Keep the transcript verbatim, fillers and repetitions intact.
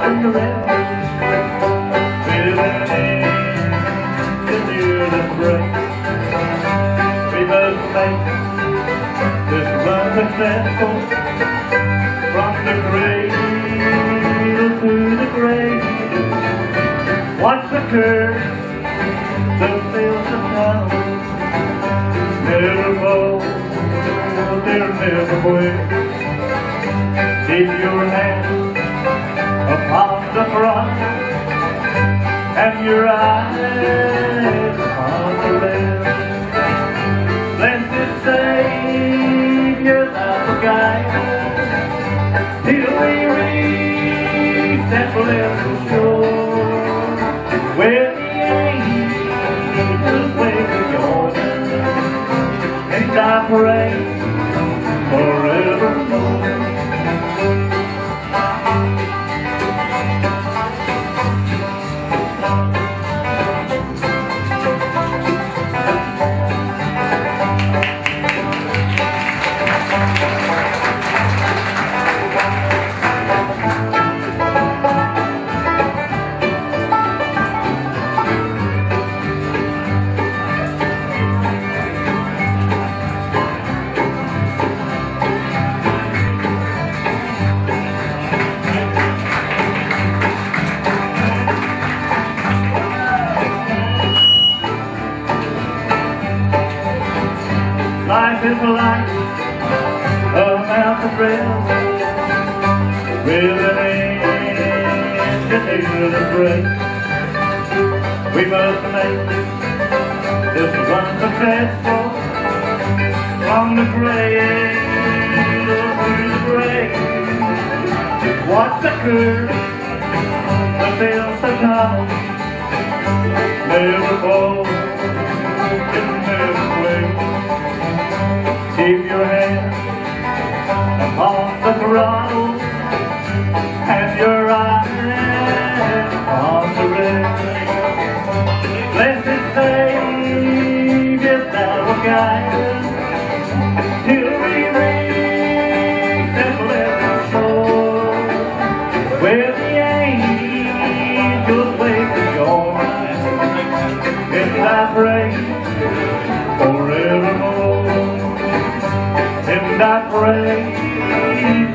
crossing the river with an engineer to break. We must make this run successful from the cradle to the grave. Watch the curve that fills the town. Never fall, they'll never quit. Keep your hands upon the front and your eyes upon the left. Blessed Savior, thou guide till we reach that blessed shore where the angels wait to join us. And I pray forevermore. Life is like a mountain rail with an engineer to break. We must make this run successful from the cradle to the grave. Watch the curve that builds the tunnel, never fall, never quit. Keep your hand upon the throttle and your eyes on the rest. Blessed Savior, thou will guide us till we reach that blessed shore where the angels wait to join us. And I pray forevermore. And I pray